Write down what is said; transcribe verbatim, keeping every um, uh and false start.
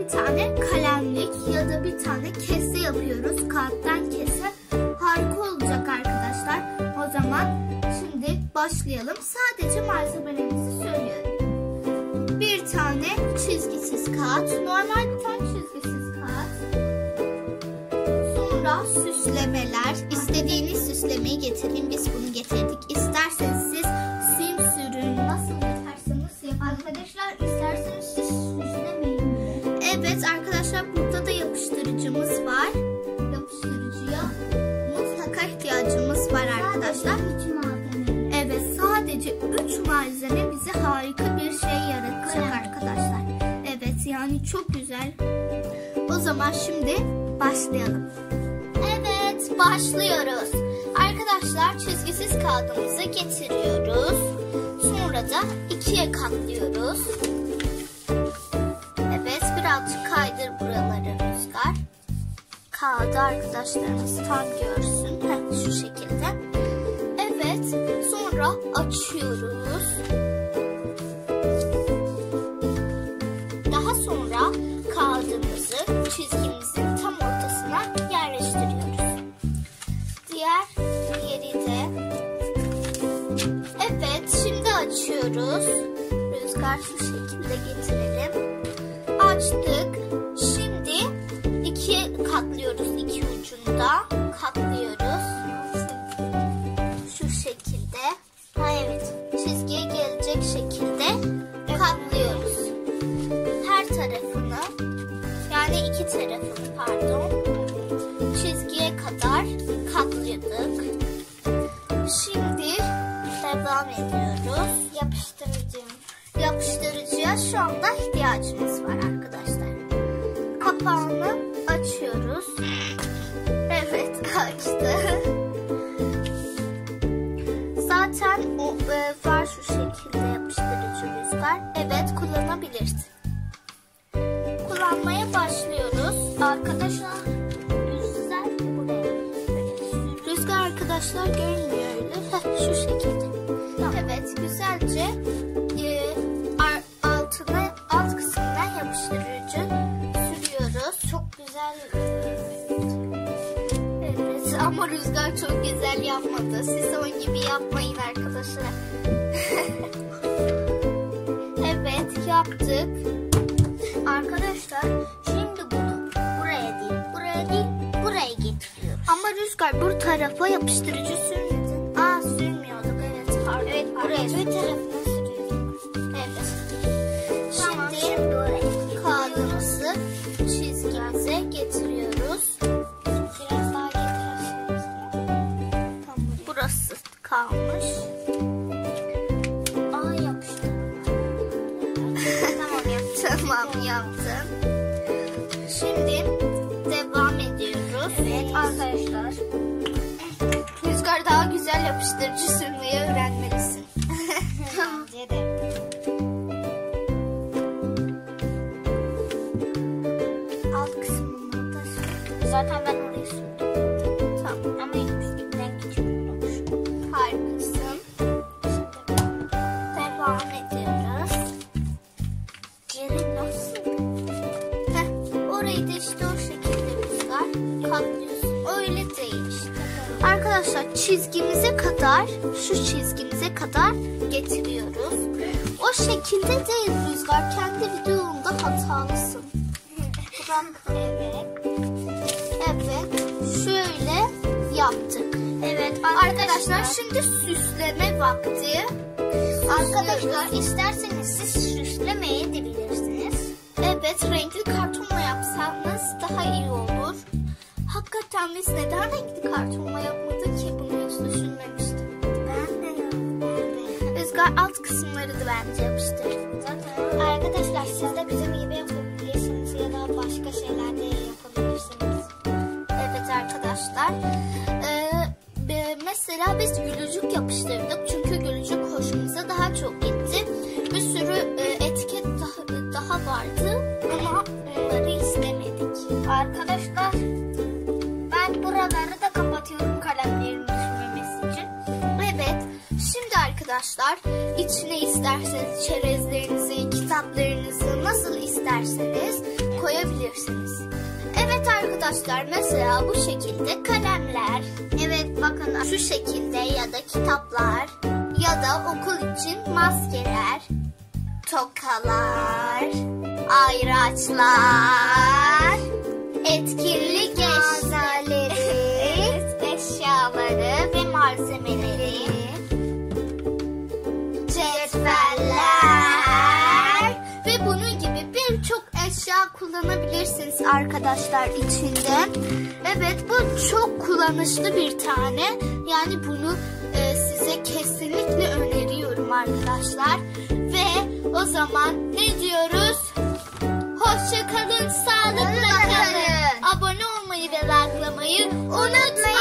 bir tane kalemlik ya da bir tane kese yapıyoruz. Kağıttan kese. Harika olacak arkadaşlar. O zaman şimdi başlayalım. Sadece malzemelerimizi söylüyorum. Bir tane çizgisiz kağıt. Normal bir tane çizgisiz kağıt. Sonra süslemeler. İstediğiniz süslemeyi getirin. Biz bunu getirdik. İsterseniz siz sim sürün. Nasıl yaparsanız yapın. Arkadaşlar isterseniz siz süslemeyin. Evet arkadaşlar, burada da yapıştırıcımız var. Yapıştırıcıya mutlaka ihtiyacımız var arkadaşlar. Sadece üç malzeme. Evet, sadece üç malzeme bize harika bir şey yaratacak arkadaşlar. Evet, yani çok güzel. O zaman şimdi başlayalım. Evet, başlıyoruz. Arkadaşlar çizgisiz kağıdımızı getiriyoruz. Sonra da ikiye katlıyoruz. Evet, birazcık kaydır buraları Rüzgar. Kağıdı arkadaşlarımız tam görsün. Heh, şu şekilde. Evet, sonra açıyoruz. Daha sonra kağıdımızı çizgimizin tam ortasına yerleştiriyoruz. Diğer yeri de. Evet, şimdi açıyoruz. Rüzgar şu şekilde getirelim. Açtık. Şimdi ikiye katlıyoruz. İki ucunda katlıyoruz. Şu şekilde. Ha evet. Çizgiye gelecek şekilde katlıyoruz. Her tarafını, yani iki tarafını pardon, çizgiye kadar katladık. Şimdi devam ediyoruz. Yapıştırıcı. Yapıştırıcıya şu anda ihtiyacımız var arkadaşlar. Kapağını açıyoruz. Evet, açtı. Zaten o e, var şu şekilde yapıştırıcı Rüzgar. Evet, kullanabilirsin. Kullanmaya başlıyoruz. Arkadaşlar Rüzgar buraya. Rüzgar arkadaşlar görünmüyor öyle. Heh, şu şekilde. Tamam. Evet, güzelce e, altına, alt kısmına yapıştırıcı sürüyoruz. Çok güzel. Evet, ama Rüzgar çok güzel yapmadı. Siz onun gibi yapmayın arkadaşlar. Evet, yaptık. Arkadaşlar şimdi bunu buraya değil, buraya değil, buraya getiriyoruz. Ama Rüzgar bu tarafa yapıştırıcı sürmedin. Aa, sürmüyorduk, evet. Pardon. Evet, buraya bir tarafına sürüyorduk. Evet. Tamam, Şimdi şimdi oraya kağıdımızı çizgimize getiriyoruz. biraz daha getirirsiniz. Tamam. Burası kalmış. Aa, yapıştı. Tamam, yaptım. Tamam, yaptım. Şimdi devam ediyoruz. Evet arkadaşlar. Rüzgar daha güzel yapıştırıcı sürmeyi öğrenmelisin. Bence de. Alt kısmını da sür. Zaten ben orayı sürdüm. Tamam. Ama üstünden küçük olmuş. Harikasın. Devam ediyoruz. Yeri nasıl? Heh, orayı da işte o şekilde Rüzgar katlıyorsun. Öyle değil işte. Arkadaşlar çizgimize kadar, şu çizgimize kadar getiriyoruz. O şekilde değil Rüzgar. Kendi videonda hatalısın. Evet. Evet. Şöyle yaptık. Evet Arkadaşlar şimdi süsleme vakti. Arkadaşlar isterseniz siz süslemeyi de bilirsiniz. Evet, renkli kartonla yapsanız daha iyi olur. Hakikaten biz neden renkli kartonla yapmadık ki, bunu hiç düşünmemiştim. Ben de ya. Ben de. Rüzgar alt kısımları da bence yapıştır. Zaten arkadaşlar siz de bizim gibi yapabilirsiniz ya da başka şeyler de yapabilirsiniz. Evet arkadaşlar. Ee, mesela biz gülücük yapıştırdık. Çünkü gülücük hoşumuza daha çok gitti. Bir sürü e, etiket daha, daha vardı ama onları istemedik. Arkadaşlar ben buraları da kapatıyorum kalemlerin düşmemesi için. Evet. Şimdi arkadaşlar içine isterseniz çerezlerinizi, kitaplarınızı nasıl isterseniz koyabilirsiniz. Evet arkadaşlar, mesela bu şekilde kalemler, evet bakın şu şekilde, ya da kitaplar, ya da okul için maskeler, tokalar, ayraçlar, etkinlik eşyaları, eşyaları ve malzemeleri, cetveller ve bunun gibi birçok eşya kullanabilirsiniz arkadaşlar içinde. Evet, bu çok kullanışlı bir tane. Yani bunu e, size kesinlikle öneriyorum arkadaşlar. Ve o zaman ne diyoruz? Hoşça kalın, sağlıkla kalın. Abone olmayı ve likelamayı unutmayın.